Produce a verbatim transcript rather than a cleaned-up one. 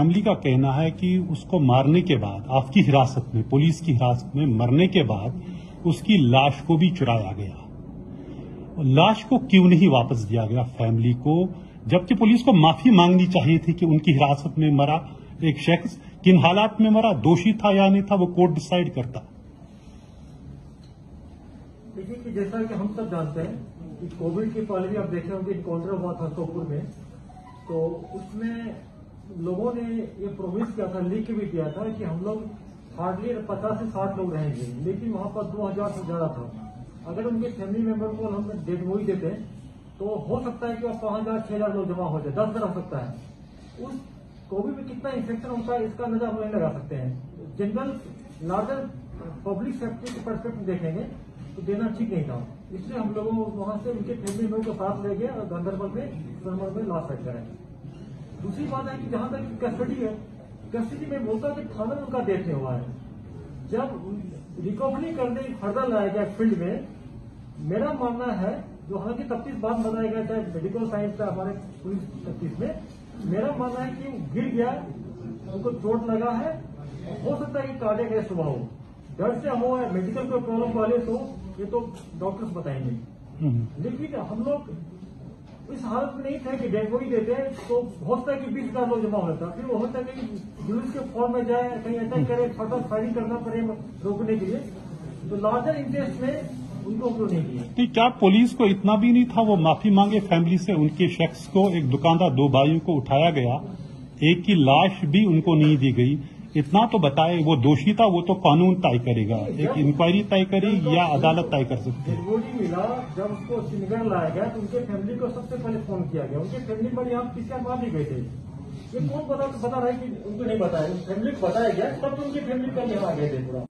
Family का कहना है कि उसको मारने के बाद आपकी हिरासत में, पुलिस की हिरासत में मरने के बाद उसकी लाश को भी चुराया गया। लाश को क्यों नहीं वापस दिया गया फैमिली को, जबकि पुलिस को माफी मांगनी चाहिए थी कि उनकी हिरासत में मरा एक शख्स किन हालात में मरा, दोषी था या नहीं था, वो कोर्ट डिसाइड करता। देखिए कि जैसा कि हम सब जानते हैं कि कोविड के पहले भी आप देखे होंगे इनकाउंटर हुआ था सोपुर में, तो उसमें लोगों ने ये प्रोमिस किया था, लिख भी दिया था कि हम लोग हार्डली पचास से साठ लोग रहेंगे, लेकिन वहां पर दो हजार से ज्यादा था। अगर उनके फैमिली मेंबर को हम डेड बॉडी देते तो हो सकता है कि वह पांच हजार छह हजार लोग जमा हो जाए, दस हजार हो सकता है। उस कोविड में कितना इन्फेक्शन होता है इसका अंदाजा हम नहीं लगा सकते हैं। जनरल लार्जर पब्लिक सेफ्टी के परस्पेक्टिव देखेंगे तो देना ठीक नहीं था, इसलिए हम लोगों वहां से उनके फैमिली मेंबर को साथ ले गए और गांधरबल में सरमर में लाश रख कराए। दूसरी बात है कि जहां तक कस्टडी है, कस्टडी में बोलता है कि थाना में उनका डेथ नहीं हुआ है। जब रिकवरी करने फर्दर लाया गया फील्ड में, मेरा मानना है, जो हालांकि तफ्तीश बाद में बताया गया, चाहे मेडिकल साइंस का हमारे पुलिस तफ्तीश में, मेरा मानना है कि गिर गया, उनको चोट लगा है, हो सकता है कि कार्डियक अरेस्ट हुआ हो, डर से हो या मेडिकल कोई प्रॉब्लम वाले हो, ये तो डॉक्टर्स बताएंगे। लेकिन हम लोग इस हालत में नहीं थे कि डेड बॉडी देते हैं तो हो सकता है कि बीस हजार लोग जमा होता, फिर वो होता है कि पुलिस के फॉर्म में जाए, कहीं अटैक करे, फटाफट फायरिंग करना पड़े रोकने के लिए, तो लार्जर इंटरेस्ट में उनको उपयोग नहीं किया। तो क्या पुलिस को इतना भी नहीं था वो माफी मांगे फैमिली से? उनके शख्स को, एक दुकानदार दो भाइयों को उठाया गया, एक की लाश भी उनको नहीं दी गई, इतना तो बताए वो दोषी था, वो तो कानून तय करेगा, एक इंक्वायरी तय करेगी या अदालत तय कर सकती है। बॉडी मिला, जब उसको श्रीनगर लाया गया तो उनके फैमिली को सबसे पहले फोन किया गया, उनके फैमिली पर यहाँ किसी मार भी गए थे। ये कौन बता बता रहा है कि उनको नहीं बताया, फैमिली को बताया गया, तब तो उनकी फैमिली का यहाँ आ गए थे पूरा।